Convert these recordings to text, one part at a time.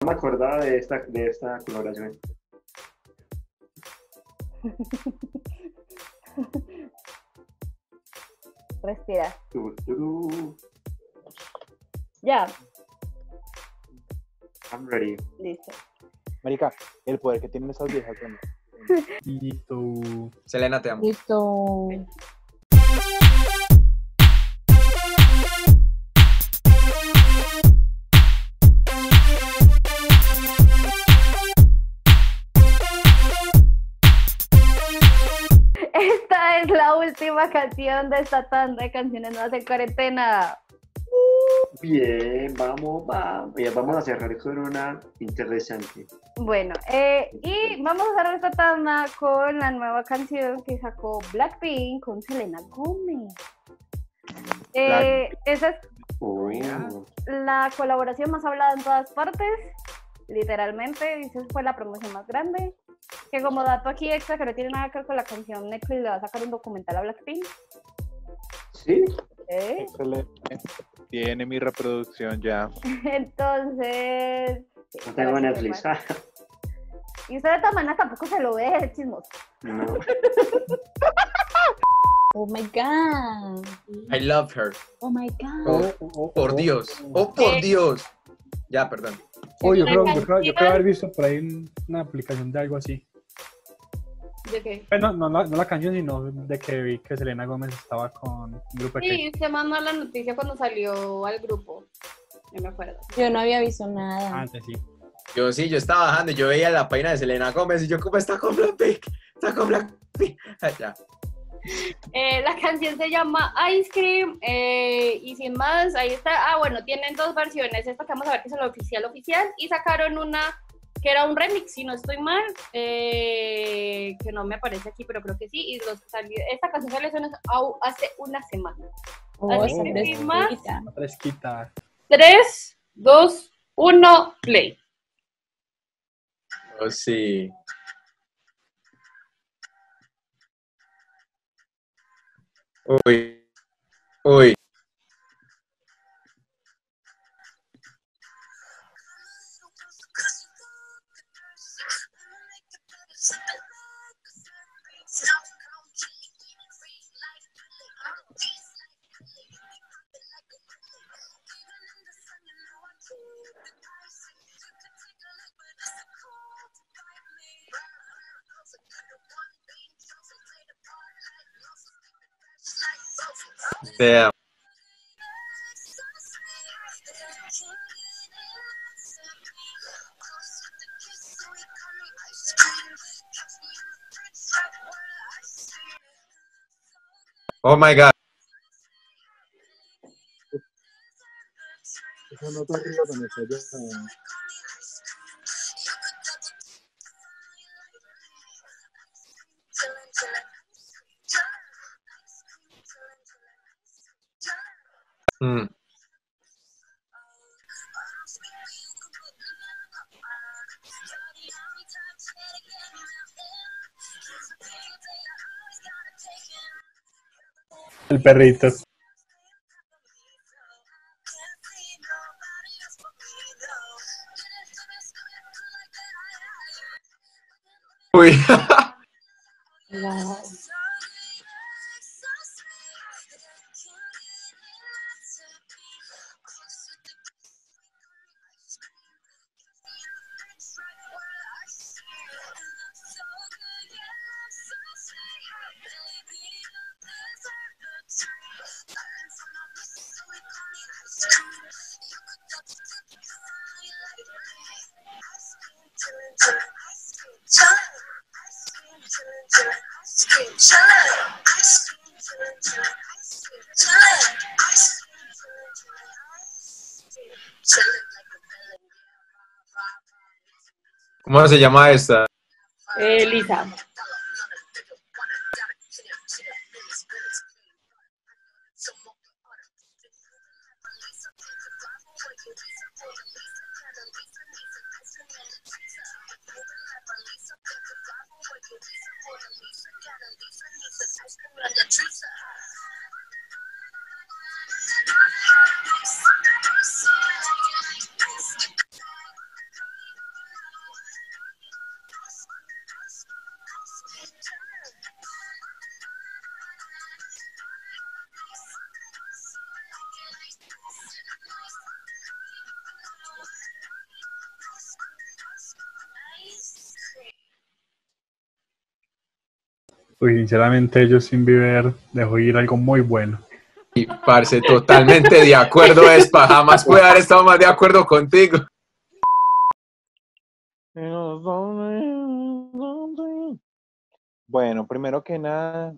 me acordaba de esta colaboración. Respira. Tururú. Ya, I'm ready. listo. Marica, el poder que tienen esas viejas, bueno. Listo. Selena, te amo. Listo. Esta es la última canción de esta tanda de canciones nuevas en cuarentena. Bien, vamos a cerrar con una interesante. Bueno, y vamos a cerrar esta tanda con la nueva canción que sacó Blackpink con Selena Gomez. Esa es la colaboración más hablada en todas partes, literalmente, esa fue la promoción más grande. Que como dato aquí extra, que no tiene nada que ver con la canción, Netflix le va a sacar un documental a Blackpink. ¿Sí? Excelente. Tiene mi reproducción ya. Entonces... No tengo Netflix. Y usted de todas maneras tampoco se lo ve, es chismoso. No. Oh my God. I love her. Oh my God. Por Dios. Oh, por Dios. Ya, perdón. Oh, yo creo canción- haber visto por ahí una aplicación de algo así. ¿De qué? No la canción, sino de que vi que Selena Gómez estaba con un grupo de Sí, usted mandó la noticia cuando salió al grupo. No me acuerdo. Yo no había visto nada. antes, sí. Yo estaba bajando y yo veía la página de Selena Gómez y yo, ¿cómo está con Blackpink? Está con Blackpink. Ya. La canción se llama Ice Cream y sin más, ahí está. Ah, bueno, tienen dos versiones. Esta que vamos a ver que es la oficial y sacaron una que era un remix, si no estoy mal, que no me aparece aquí, pero creo que sí. Y esta canción salió hace una semana. Oh, Así que sin más, fresquita. Una fresquita. 3, 2, 1, play. Oh, sí. Uy. Uy. Damn. Oh my God. Esa nota arriba cuando está ya. Mm. El perrito. Uy. Wow. ¿Cómo se llama esta? Lisa. Uy, sinceramente, Justin Bieber dejó ir algo muy bueno. Y parce, totalmente de acuerdo, Espa. Jamás pude haber estado más de acuerdo contigo. Bueno, primero que nada,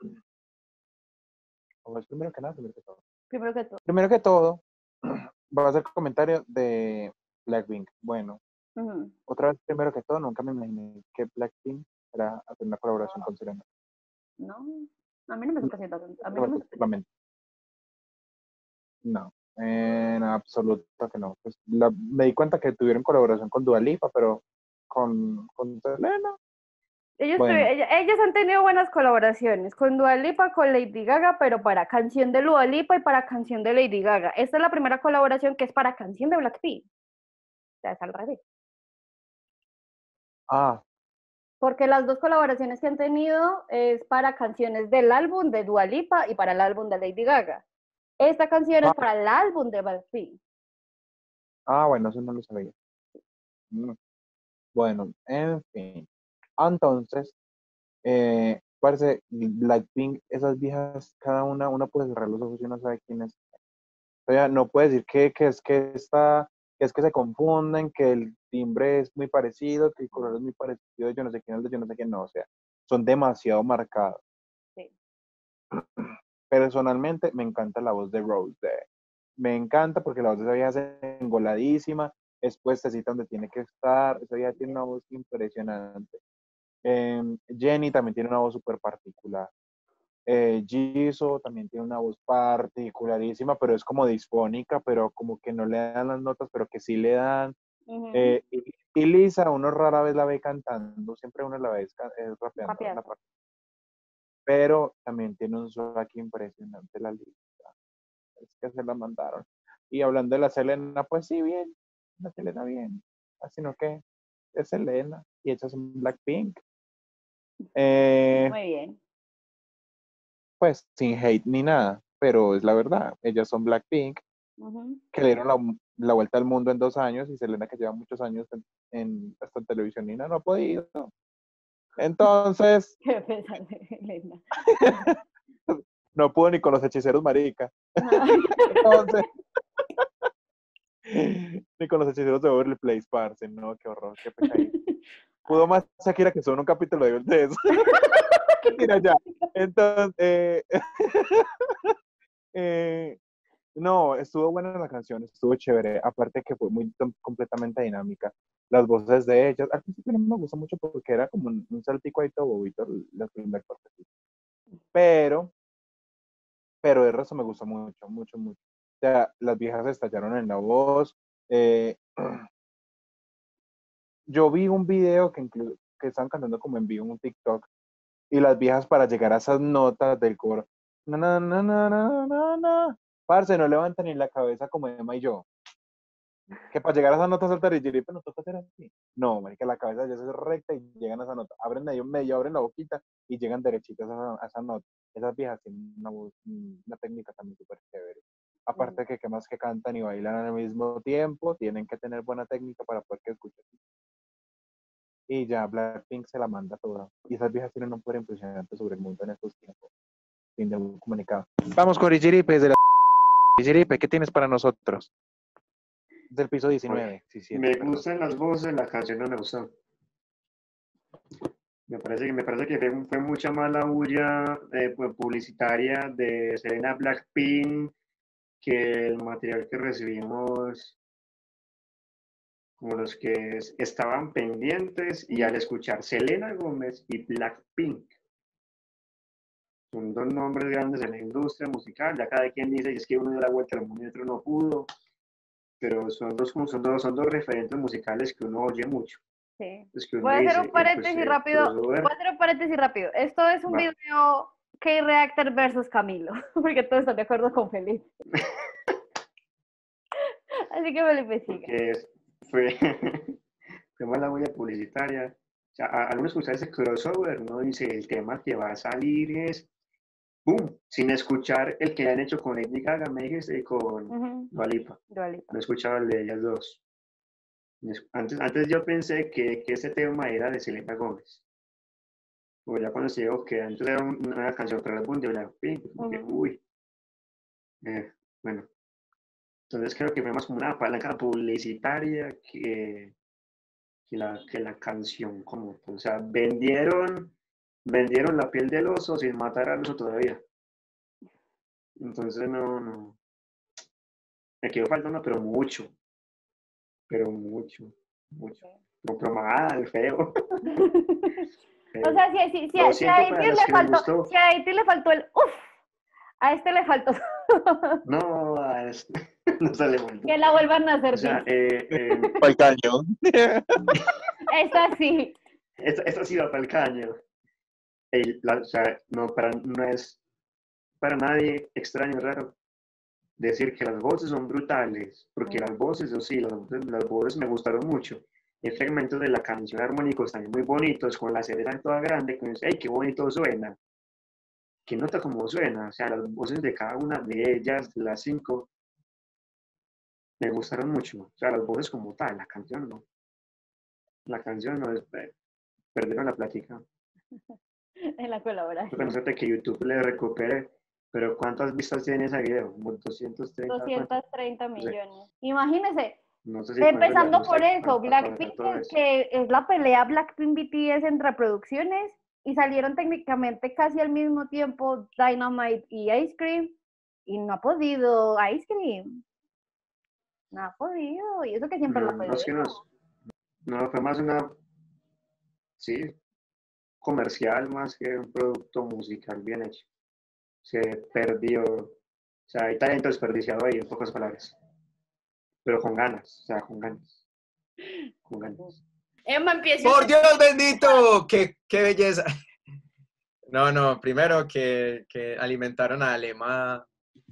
¿cómo es primero que nada? Primero que todo. Primero que todo. Primero que todo, voy a hacer comentario de Blackpink. Bueno, Ujú. otra vez, primero que todo, nunca me imaginé que Blackpink era hacer una colaboración con Selena. No, a mí no me está haciendo tanto. A mí No no me me tocó está la mente. No, en absoluto que no. Pues me di cuenta que tuvieron colaboración con Dua Lipa, pero con Selena, bueno. Ellos han tenido buenas colaboraciones con Dua Lipa, con Lady Gaga, pero para canción de Dua Lipa y para canción de Lady Gaga. Esta es la primera colaboración que es para canción de Blackpink. O sea, es al revés. Ah, Porque las dos colaboraciones que han tenido es para canciones del álbum de Dua Lipa y para el álbum de Lady Gaga. Esta canción es para el álbum de Blackpink. bueno, eso no lo sabía. Mm, Bueno, en fin. Entonces, parece Blackpink, esas viejas, cada una puede cerrar los ojos y uno sabe quién es. O sea, no puede decir que es que se confunden, que el timbre es muy parecido, que el color es muy parecido, yo no sé quién es de yo no sé quién no, o sea, son demasiado marcados. Sí. Personalmente me encanta la voz de Rose. Me encanta porque la voz de esa vieja es engoladísima, es puestecita donde tiene que estar, esa vieja tiene una voz impresionante. Jenny también tiene una voz súper particular. Jisoo también tiene una voz particularísima, pero es como disfónica, pero como que no le dan las notas, pero que sí le dan. Uh-huh. Y Lisa, uno rara vez la ve cantando, siempre uno la ve rapeando en la Rapeando. parte. Pero también tiene un swag impresionante la Lisa. Es que se la mandaron. Y hablando de la Selena, pues sí, bien, la Selena bien. Así no que es Selena y echas un Blackpink. Muy bien. Pues sin hate ni nada, pero es la verdad. Ellas son Blackpink, Uh-huh. que le dieron la vuelta al mundo en 2 años, y Selena, que lleva muchos años hasta en televisión y no ha podido. Entonces, Qué pesar de Elena. no pudo ni con los hechiceros marica. No. Entonces, ni con los hechiceros de Beverly Place, parce. No, qué horror, qué pecadito. Pudo más Shakira que solo un capítulo de eso. Mira ya. Entonces, no, estuvo buena la canción, estuvo chévere. Aparte que fue muy completamente dinámica. Las voces de ellas, al principio no me gustó mucho porque era como un saltico ahí todo bobito, la primera parte. Pero de resto me gustó mucho, mucho, mucho. O sea, las viejas estallaron en la voz. Eh, yo vi un video que estaban cantando como en vivo en un TikTok, y las viejas, para llegar a esas notas del coro, na, na, na, na, na, na, na, parce, no levantan ni la cabeza como Emma y yo. Que para llegar a esa nota saltar y pero no toca hacer así. No, marica, la cabeza ya se hace recta y llegan a esa nota. Abren medio, abren la boquita y llegan derechitas a esa nota. Esas viejas tienen una técnica también súper chévere. Aparte que más que cantan y bailan al mismo tiempo, tienen que tener buena técnica para poder que escuchen. Y ya, Blackpink se la manda toda. Y esas viejas tienen un poder impresionante sobre el mundo en estos tiempos. Fin de un comunicado. Vamos con Richiripe de la Richiripe, ¿qué tienes para nosotros? Del piso 19. Sí, sí, Me perdón. gustan las voces, la canción no me gustó. Me parece que fue mucha mala bulla publicitaria de Selena Blackpink, que el material que recibimos, como los que estaban pendientes, y al escuchar Selena Gómez y Blackpink, son dos nombres grandes en la industria musical, ya cada quien dice, es que uno dio la vuelta al mundo y otro no pudo, pero son dos referentes musicales que uno oye mucho. Sí. Es que uno Voy a hacer dice, un paréntesis rápido. crossover, Voy a hacer un paréntesis rápido. Esto es un va. video K-Reactor versus Camilo, porque todos están de acuerdo con Felipe. Así que Felipe siga. Que fue, fue mala huella publicitaria. O sea, al uno escuchar ese crossover, uno dice, el tema que va a salir es ¡boom! Sin escuchar el que han hecho con Lady Gaga, me dijiste, con Dua Lipa. Dua Lipa. No escuchaba el de ellas dos. Antes yo pensé que ese tema era de Selena Gómez. O ya cuando se dijo que antes era una canción para el álbum de Blackpink, como que, uy. Bueno, entonces creo que fue más como una palanca publicitaria que la canción como tal. O sea, vendieron la piel del oso sin matar al oso todavía. Entonces no. Me quedó faltando, pero mucho. Pero mucho. Pero mal, feo. O sea, si Lo a siento para los que les gustó. si a Haití le faltó el uff, a este le faltó No, no se le vuelve. que la vuelvan a hacer. O sea, Pa'l caño. Esta sí. esta sí va para el caño. O sea, no es para nadie extraño, raro decir que las voces son brutales, porque las voces, o sí, las voces me gustaron mucho. Hay fragmentos de la canción armónicos también muy bonitos, con la cereza toda grande, que dice, ¡ay, qué bonito suena! Que nota cómo suena, o sea, las voces de cada una de ellas, de las 5, me gustaron mucho. O sea, las voces como tal, la canción no. La canción no es, perdieron la plática. En la colaboración. Pensate que YouTube le recupere, pero ¿cuántas vistas tiene ese video? Como 230. 230 millones. Imagínese, No sé si empezando no por sé, eso, Blackpink, todo eso. que es la pelea Blackpink BTS en reproducciones, y salieron técnicamente casi al mismo tiempo Dynamite y Ice Cream, y no ha podido Ice Cream. No ha podido, y eso que siempre la No, es que no, fue más una, sí, comercial más que un producto musical bien hecho. Se perdió, o sea, hay talento desperdiciado ahí, en pocas palabras. Pero con ganas, o sea, con ganas. Con ganas. Emma, empieza. ¡Por Dios bendito! ¡Qué belleza! No, primero que alimentaron a Alema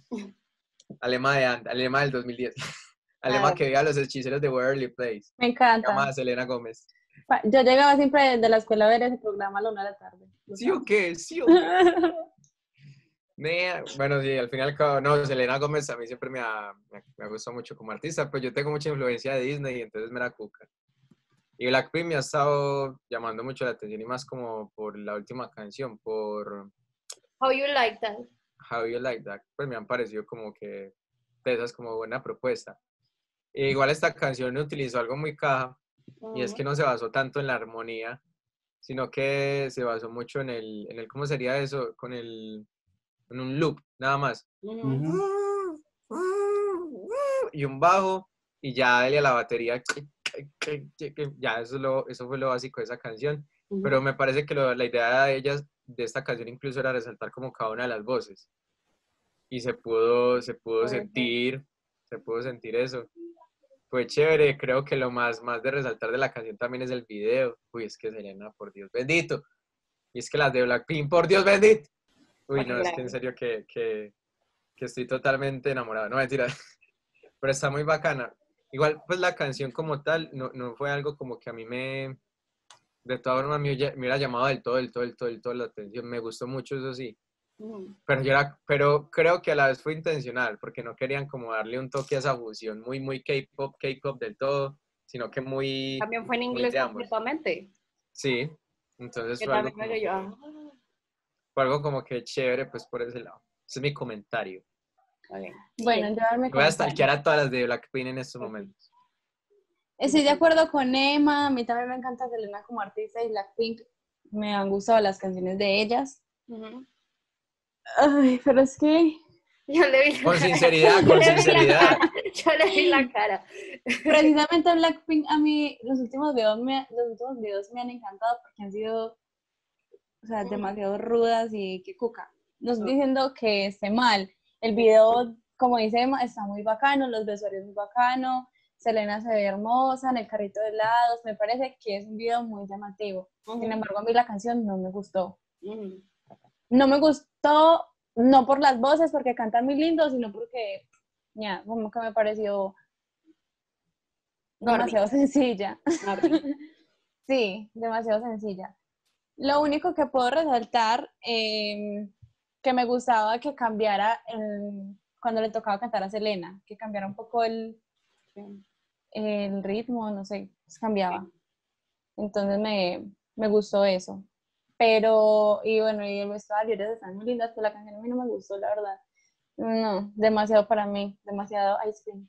del 2010. Alema que veía los hechiceros de Waverly Place. Me encanta. Llamada Selena Gómez. Yo llegaba siempre de la escuela a ver ese programa a la 1 de la tarde. ¿Sí o qué? ¿Sí o qué? Bueno, sí, al final, no, Selena Gómez a mí siempre me ha gustado mucho como artista, pues yo tengo mucha influencia de Disney y entonces me la cuca. Y Blackpink me ha estado llamando mucho la atención y más como por la última canción, por How You Like That. How You Like That, pues me han parecido como que esa es como buena propuesta. Igual esta canción utilizó algo muy caja y es que no se basó tanto en la armonía, sino que se basó mucho en el ¿cómo sería eso? En un loop, nada más. Y un bajo, y ya dale a la batería. Ya, eso fue lo básico de esa canción. Pero me parece que la idea de ellas, de esta canción, incluso era resaltar como cada una de las voces. Y se pudo sentir eso. Fue chévere, creo que lo más de resaltar de la canción también es el video. Uy, es que Selena, por Dios bendito. Y es que las de Blackpink, por Dios bendito. Uy, no, es que en serio que estoy totalmente enamorado. No, mentira. Pero está muy bacana. Igual, pues la canción como tal no fue algo como que a mí de todas formas me hubiera llamado del todo la atención. Me gustó mucho, eso sí. Pero creo que a la vez fue intencional, porque no querían como darle un toque a esa fusión muy K-pop del todo, sino que muy... También fue en inglés completamente. Sí, entonces Que fue algo, fue algo como que chévere, pues por ese lado. Ese es mi comentario. Okay. Bueno, yo darme Voy a stalkear a todas las de Blackpink en estos momentos. Estoy de acuerdo con Emma, a mí también me encanta Selena como artista y Blackpink, me han gustado las canciones de ellas. Ay, pero es que... Yo le vi con sinceridad. Yo le vi la cara. Precisamente Blackpink a mí los últimos videos me han encantado porque han sido, o sea, demasiado rudas y que cuca. No estoy diciendo que esté mal. El video, como dice Emma, está muy bacano, los vestuarios muy bacano, Selena se ve hermosa en el carrito de helados, me parece que es un video muy llamativo. Sin embargo, a mí la canción no me gustó. No me gustó, no por las voces, porque cantan muy lindo, sino porque, ya, como que me pareció demasiado sencilla. Sí, demasiado sencilla. Lo único que puedo resaltar, que me gustaba que cambiara cuando le tocaba cantar a Selena, que cambiara un poco el ritmo, no sé, pues cambiaba. Entonces me gustó eso. pero, y bueno, y el vestuario, están muy lindas, pero la canción a mí no me gustó, la verdad. No, demasiado para mí, demasiado Ice Cream.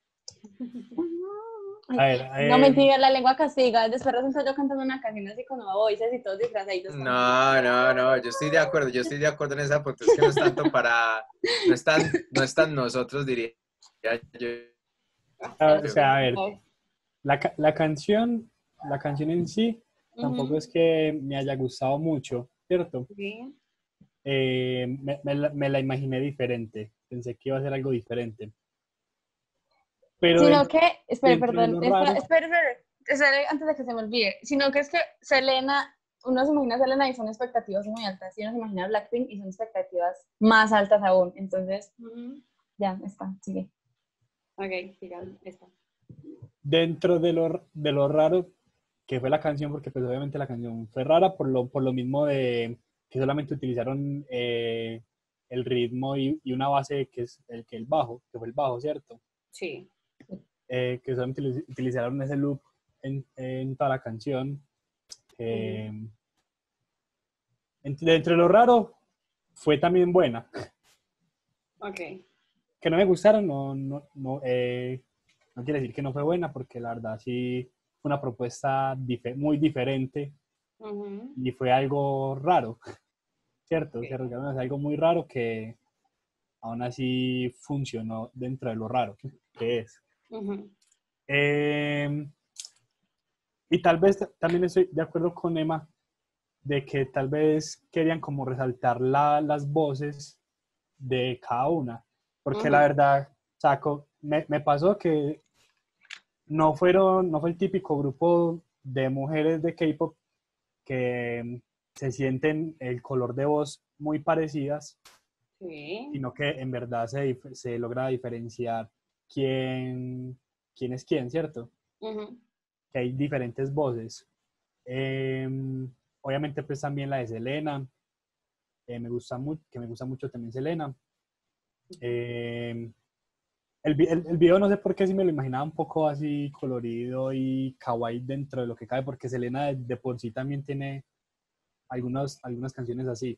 A ver, No, mentira, la lengua castiga. Después resulta yo cantando una canción así con nueva voices y todos disfrazaditos. No, yo estoy de acuerdo en esa punto, es que no es tanto no están nosotros, diría yo. o sea, a ver, la canción en sí tampoco es que me haya gustado mucho, ¿cierto? Sí. Me la imaginé diferente, pensé que iba a ser algo diferente. Pero Sino que, espere, dentro de perdón, lo raro- espere, antes de que se me olvide, sino que es que Selena, uno se imagina a Selena y son expectativas muy altas, y uno se imagina a Blackpink y son expectativas más altas aún, entonces, ya, está, sigue. Ok, sigan, está. Dentro de lo raro que fue la canción, porque pues obviamente la canción fue rara por lo mismo de que solamente utilizaron el ritmo y una base que es el bajo, que fue el bajo, ¿cierto? Sí. Que solamente utilizaron ese loop en toda la canción. Dentro de lo raro, fue también buena. Ok. Que no me gustaron, no quiere decir que no fue buena, porque la verdad sí fue una propuesta muy diferente y fue algo raro, ¿cierto? Ok. Se arriesgaron a hacer algo muy raro que aún así funcionó dentro de lo raro que es. Y tal vez también estoy de acuerdo con Emma de que tal vez querían como resaltar las voces de cada una, porque la verdad, Saco, me pasó que no fue el típico grupo de mujeres de K-pop que se sienten el color de voz muy parecidas, Sí. sino que en verdad se logra diferenciar quién es quién, ¿cierto? Que hay diferentes voces. Obviamente pues también la de Selena, me gusta mucho también Selena. El video no sé por qué si me lo imaginaba un poco así colorido y kawaii dentro de lo que cabe, porque Selena de por sí también tiene algunas canciones así.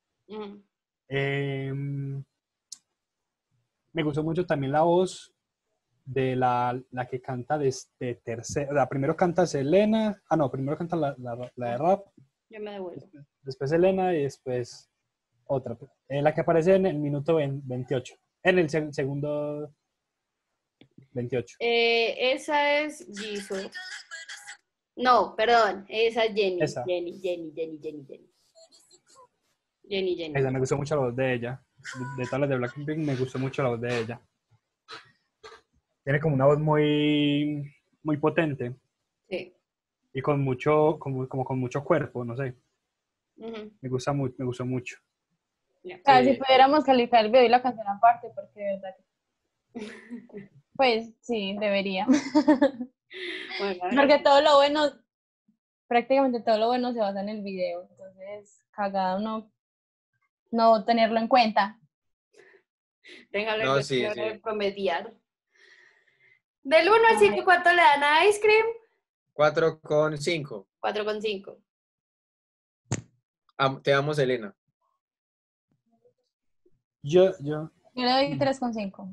Me gustó mucho también la voz de la que canta de tercera. La primero canta Selena, primero canta la de rap, Yo me devuelvo. después Selena y después otra. La que aparece en el minuto 28, en el segundo 28. Esa es Jisoo. No, perdón, esa es Jenny. Esa. Jenny. Esa, me gustó mucho la voz de ella. De todas las de Blackpink me gustó mucho la voz de ella. Tiene como una voz muy, muy potente. Sí. Y con mucho, como con mucho cuerpo, no sé. Me gustó mucho. Si pudiéramos calificar el video y la canción aparte, porque de verdad pues sí, debería. Bueno, porque todo lo bueno, prácticamente todo lo bueno se basa en el video, entonces cagada no tenerlo en cuenta. Téngalo Sí. promediar. Del 1 al 5, ¿cuánto le dan a Ice Cream? 4,5. 4,5. Te amo, Selena. Yo le doy 3,5.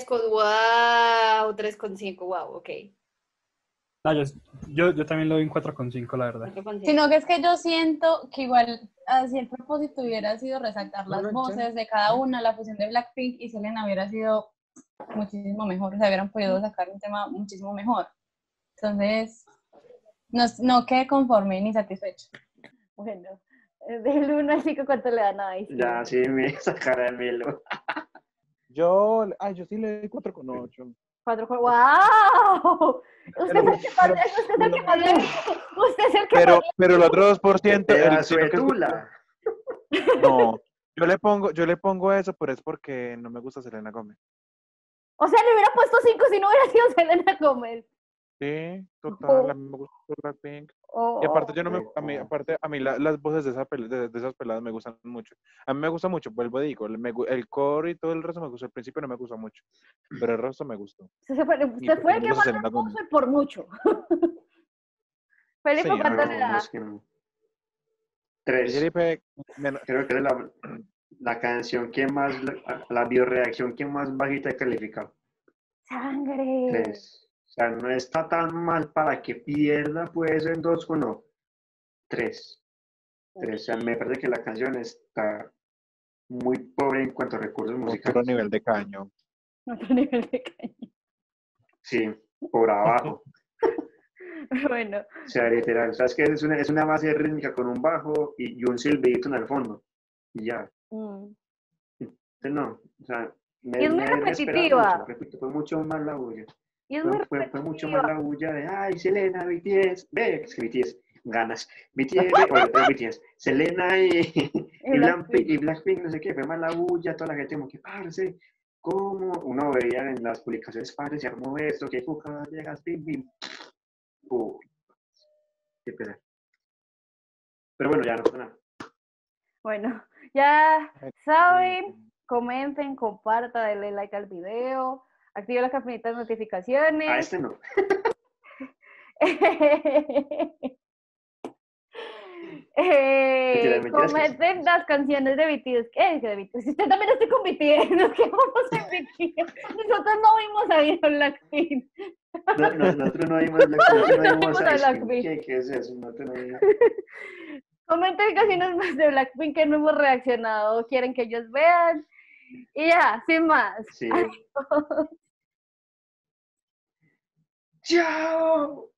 3,5, wow, ok. No, yo también le doy un 4,5, la verdad. 4,5. Sino que es que yo siento que igual, si el propósito hubiera sido resaltar las voces de cada una, la fusión de Blackpink y Selena hubiera sido muchísimo mejor, o sea, hubieran podido sacar un tema muchísimo mejor. Entonces, no quedé conforme ni satisfecho. Bueno, del 1 al 5, ¿cuánto le dan a Ice Cream? Ya, sí, me sacará de Melo. Yo sí le doy 4,8. 4, ¡wow! Usted es el que más le Usted es el que más Pero el otro 2%, Pedazo de sino que tula. no, yo le pongo eso, pero es porque no me gusta Selena Gómez. O sea, le hubiera puesto 5 si no hubiera sido Selena Gómez. Sí, total, a mí me gusta Blackpink. Oh, Y aparte a mí las voces de esas peladas me gustan mucho. A mí me gusta mucho, vuelvo a digo, el core y todo el resto me gusta. Al principio no me gusta mucho, pero el resto me gustó. Usted fue el que más le puso y por mucho. Felipe, Sí, ¿cuánto no, le da? Es que no. 3. Felipe, Creo que es la canción que más, la bioreacción que más bajita he calificado. Sangre. 3. O sea, no está tan mal para que pierda, puede ser 2 o no. 3. 3. O sea, me parece que la canción está muy pobre en cuanto a recursos otro musicales. nivel de caño. Otro nivel de caña. Sí, por abajo. Bueno, O sea, literal. O sea, es que es una base rítmica con un bajo y un silbidito en el fondo. Y ya. Entonces, no. O sea, Y es muy me esperaba repetitiva. mucho. Repito, fue mucho más la bulla. y es muy Fue mucho más repetitiva. la bulla de, ay, Selena, BTS. Ve, es que BTS, ganas. BTS, ve, oye, pero BTS. Selena y Blackpink, no sé qué. Fue más la bulla, toda la gente como que, parce, ¿cómo? Uno veía en las publicaciones, parce, se armó esto, que cuca, llegas, bim, bim. Uy, qué pena. Pero bueno, ya no pasa nada. Bueno, ya saben, comenten, compartan, denle like al video, activen la campanita de A notificaciones. este no. Mentiras que Comenten las canciones de BTS. ¿Qué dice de BTS? Usted también está con BTS, nos quedamos en BTS. Nosotros no vimos a ir a Blackpink. Nosotros no vimos Blackpink, nosotros no No vimos vimos a Ice Cream. Blackpink. ¿Qué es eso? Nosotros no vimos. Comenten canciones más de Blackpink que no hemos reaccionado, quieren que ellos vean. Y ya, sin más. Sí. ¡Chao!